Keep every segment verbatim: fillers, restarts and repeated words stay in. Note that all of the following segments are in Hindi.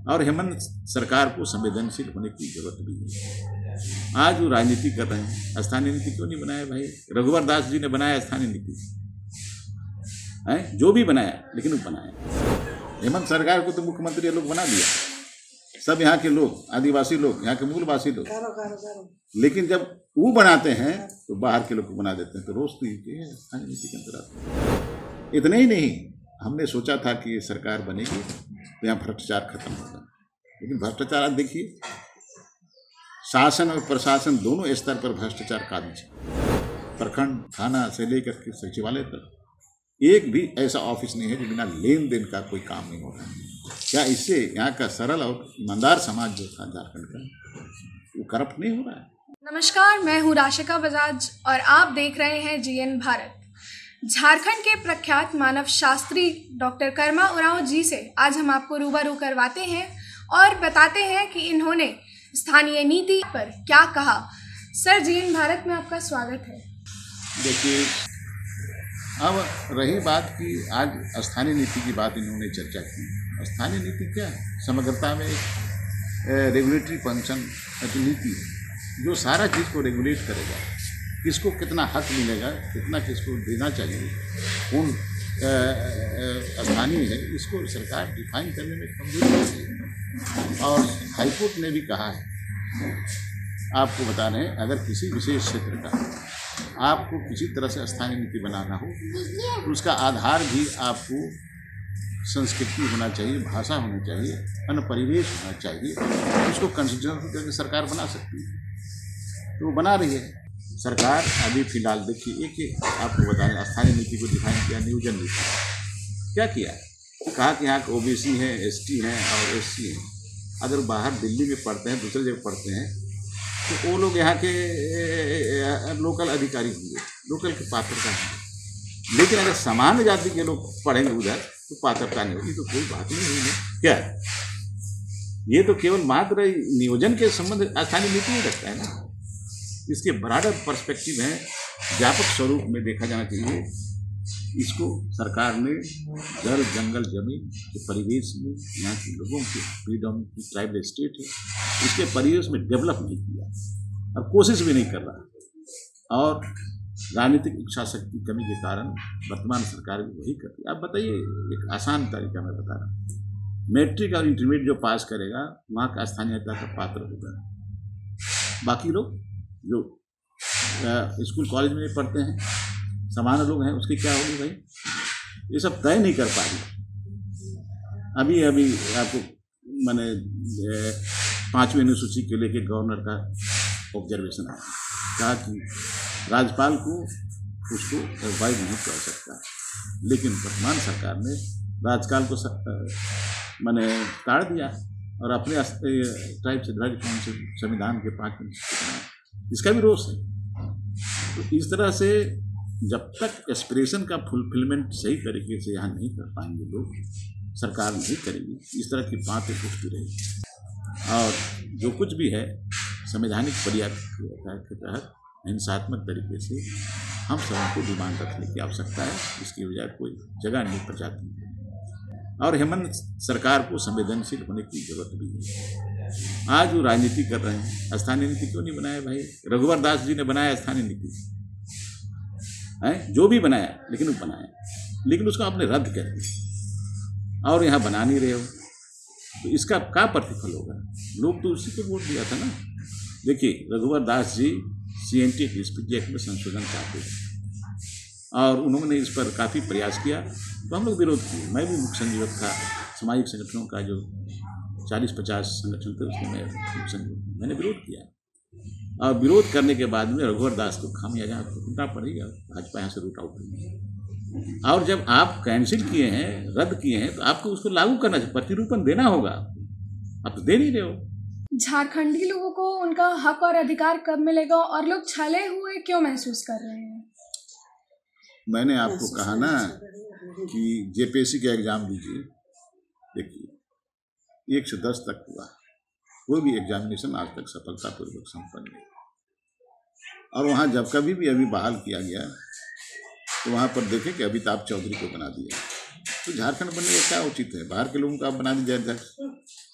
और हेमंत सरकार को संवेदनशील होने की जरूरत भी है। आज वो राजनीति कर रहे हैं, स्थानीय नीति क्यों नहीं बनाया भाई? रघुवर दास जी ने बनाया स्थानीय नीति है, जो भी बनाया, लेकिन वो बनाया। हेमंत सरकार को तो मुख्यमंत्री ये लोग बना दिया, सब यहाँ के लोग, आदिवासी लोग, यहाँ के मूलवासी लोग, लेकिन जब वो बनाते हैं तो बाहर के लोग को बना देते हैं, तो रोज तो ये स्थानीय नीति के अंतर्गत आते। इतना ही नहीं, हमने सोचा था कि ये सरकार बनेगी तो यहाँ भ्रष्टाचार खत्म होगा, लेकिन भ्रष्टाचार आप देखिए, शासन और प्रशासन दोनों स्तर पर भ्रष्टाचार काबिज है। प्रखंड, थाना से लेकर के सचिवालय तक एक भी ऐसा ऑफिस नहीं है जो बिना लेन देन का कोई काम नहीं हो रहा है। क्या इससे यहाँ का सरल और ईमानदार समाज जो था झारखंड का, वो करप्ट नहीं हो रहा है? नमस्कार, मैं हूँ राशिका बजाज और आप देख रहे हैं जीएन भारत। झारखंड के प्रख्यात मानव शास्त्री डॉक्टर कर्मा उरांव जी से आज हम आपको रूबरू करवाते हैं और बताते हैं कि इन्होंने स्थानीय नीति पर क्या कहा। सर, जीएन भारत में आपका स्वागत है। देखिए, अब रही बात कि आज स्थानीय नीति की बात इन्होंने चर्चा की। स्थानीय नीति क्या है? समग्रता में एक रेगुलेटरी फंक्शन नीति जो सारा चीज़ को रेगुलेट करेगा, किसको कितना हक मिलेगा, कितना किसको देना चाहिए, कौन स्थानीय है, इसको सरकार डिफाइन करने में कमजोरी है। और हाईकोर्ट ने भी कहा है, आपको बता रहे हैं, अगर किसी विशेष क्षेत्र का आपको किसी तरह से स्थानीय नीति बनाना हो तो उसका आधार भी आपको संस्कृति होना चाहिए, भाषा होनी चाहिए, अन्य परिवेश होना चाहिए, उसको कंसिडर करके सरकार बना सकती है। तो वो बना रही है सरकार। अभी फिलहाल देखिए, एक एक आपको बताएं, स्थानीय नीति को डिफाइन किया, नियोजन नीति क्या किया है? कहा कि यहाँ ओबीसी हैं, एसटी हैं और एससी हैं, अगर बाहर दिल्ली में पढ़ते हैं, दूसरे जगह पढ़ते हैं, तो वो लोग यहाँ के लोकल अधिकारी होंगे, लोकल की पात्रता है। लेकिन अगर सामान्य जाति के लोग पढ़ेंगे उधर तो पात्रता नहीं होगी, तो कोई बात नहीं हुई है क्या? ये तो केवल मात्र नियोजन के संबंध स्थानीय नीति ही रखता है ना, इसके ब्रॉडर पर्सपेक्टिव है, व्यापक स्वरूप में देखा जाना चाहिए। इसको सरकार ने जल, जंगल, जमीन के परिवेश में यहाँ के लोगों के फ्रीडम की ट्राइबल स्टेट है, इसके परिवेश में डेवलप नहीं किया और कोशिश भी नहीं कर रहा। और राजनीतिक इच्छा शक्ति कमी के कारण वर्तमान सरकार भी वही करती है। आप बताइए, एक आसान तरीका मैं बता रहा हूँ, मैट्रिक और इंटरमीडिएट जो पास करेगा वहाँ का स्थानीयता का पात्र होगा। बाकी लोग जो स्कूल कॉलेज में पढ़ते हैं, सामान्य लोग हैं, उसकी क्या होगी भाई? ये सब तय नहीं कर पा रही। अभी अभी आपको मैंने पाँचवीं अनुसूची के लेके गवर्नर का ऑब्जर्वेशन आया, कहा कि राज्यपाल को उसको अवॉइड नहीं कर सकता, लेकिन वर्तमान सरकार ने राज्यपाल को मैंने ताड़ दिया और अपने टाइप से ध्वज से संविधान के पाँच अनुच्छेद, इसका भी रोष है। तो इस तरह से जब तक एस्पिरेशन का फुलफिलमेंट सही तरीके से यहाँ नहीं कर पाएंगे लोग, सरकार नहीं करेगी, इस तरह की बातें उठती रहेगी। और जो कुछ भी है संवैधानिक मर्यादा के तहत हिंसात्मक तरीके से हम सबको डिमांड रखने की आवश्यकता है, इसकी वजह कोई जगह नहीं प्रचाती है। और हेमंत सरकार को संवेदनशील होने की जरूरत भी है। आज वो राजनीति कर रहे हैं, स्थानीय नीति क्यों नहीं बनाया भाई? रघुवर दास जी ने बनाया स्थानीय नीति है, जो भी बनाया, लेकिन वो बनाया, लेकिन उसको आपने रद्द कर दिया और यहाँ बना नहीं रहे हो, तो इसका क्या प्रतिफल होगा? लोग तो उसी को वोट दिया था ना। देखिए, Raghubar Das ji C N T act में संशोधन चाहते थे और उन्होंने इस पर काफ़ी प्रयास किया, तो हम लोग विरोध किए। मैं भी मुख्य संयोजक था, सामाजिक संगठनों का जो चालीस पचास संगठन थे उसमें मैं मुख्य संयोजक, मैंने विरोध किया। और विरोध करने के बाद में रघुवर दास को खामियाजा भुगतना पड़ेगा, भाजपा यहाँ से रूट आउट हुई। और जब आप कैंसिल किए हैं, रद्द किए हैं, तो आपको उसको लागू करना चाहिए, प्रतिरूपण देना होगा, आप तो दे नहीं रहे हो। झारखंडी लोगों को उनका हक और अधिकार कब मिलेगा और लोग छले हुए क्यों महसूस कर रहे हैं? मैंने आपको कहा ना कि जेपीएससी का एग्जाम दीजिए, देखिए एक से दस तक हुआ, कोई भी एग्जामिनेशन आज तक सफलतापूर्वक संपन्न नहीं। और वहाँ जब कभी भी अभी बहाल किया गया तो वहाँ पर देखें कि अमिताभ चौधरी को बना दिया, तो झारखंड बनने का क्या उचित है? बाहर के लोगों को आप बना दीजिए अध्यक्ष,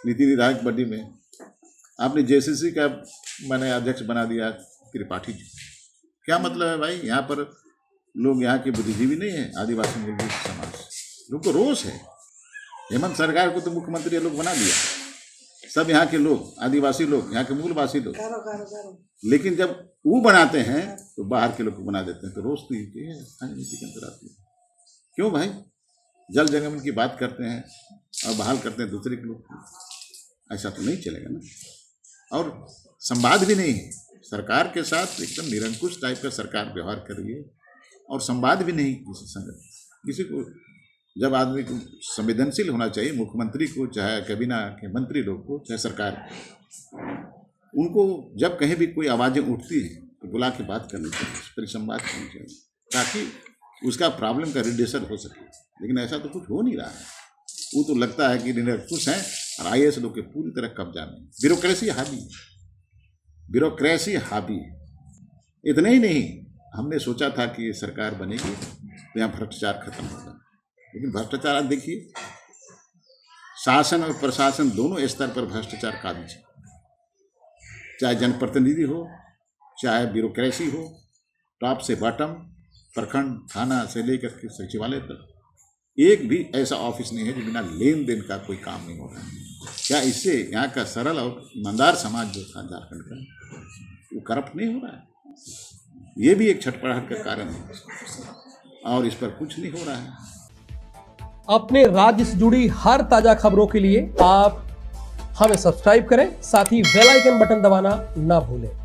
नीति निर्धारक बॉडी में आपने जेसीसी का मैंने अध्यक्ष बना दिया त्रिपाठी जी। क्या मतलब है भाई? यहाँ पर लोग यहाँ के बुद्धिजीवी नहीं है, आदिवासी मूलभूत समाज, लोग को रोष है। हेमंत सरकार को तो मुख्यमंत्री लोग बना दिया, सब यहाँ के लोग, आदिवासी लोग, यहाँ के मूलवासी लोग, लेकिन जब वो बनाते हैं तो बाहर के लोग को बना देते हैं। तो रोज तो ये है स्थानीय नीति के अंतर आती है। क्यों भाई? जल जंगम की बात करते हैं और बहाल करते हैं दूसरे के लोग, ऐसा तो नहीं चलेगा ना। और संवाद भी नहीं है सरकार के साथ, एकदम निरंकुश टाइप का सरकार व्यवहार कर रही है और संवाद भी नहीं किसी संगत किसी को। जब आदमी को संवेदनशील होना चाहिए, मुख्यमंत्री को, चाहे कैबिना के मंत्री लोग को, चाहे सरकार को, उनको जब कहीं भी कोई आवाज़ें उठती हैं तो बुला के बात करनी चाहिए, उस पर संवाद करनी चाहिए ताकि उसका प्रॉब्लम का रिड्यूसर हो सके। लेकिन ऐसा तो कुछ हो नहीं रहा है। वो तो लगता है कि निरंकुश हैं और आई ए एस लोग के पूरी तरह कब्जा में, ब्यूरोक्रेसी हावी है, ब्यूरोक्रेसी हावी है। इतना ही नहीं, हमने सोचा था कि ये सरकार बनेगी तो यहाँ भ्रष्टाचार खत्म होगा, लेकिन भ्रष्टाचार आप देखिए, शासन और प्रशासन दोनों स्तर पर भ्रष्टाचार काबिज है। चाहे जनप्रतिनिधि हो, चाहे ब्यूरोक्रेसी हो, टॉप से बॉटम, प्रखंड, थाना से लेकर के सचिवालय तक, एक भी ऐसा ऑफिस नहीं है जो बिना लेन देन का कोई काम नहीं हो रहा है। क्या इससे यहाँ का सरल और ईमानदार समाज जो था झारखंड का, वो करप्ट नहीं हो रहा है? ये भी एक छटपटाहट का कारण है और इस पर कुछ नहीं हो रहा है। अपने राज्य से जुड़ी हर ताजा खबरों के लिए आप हमें सब्सक्राइब करें, साथ ही बेल आइकन बटन दबाना ना भूलें।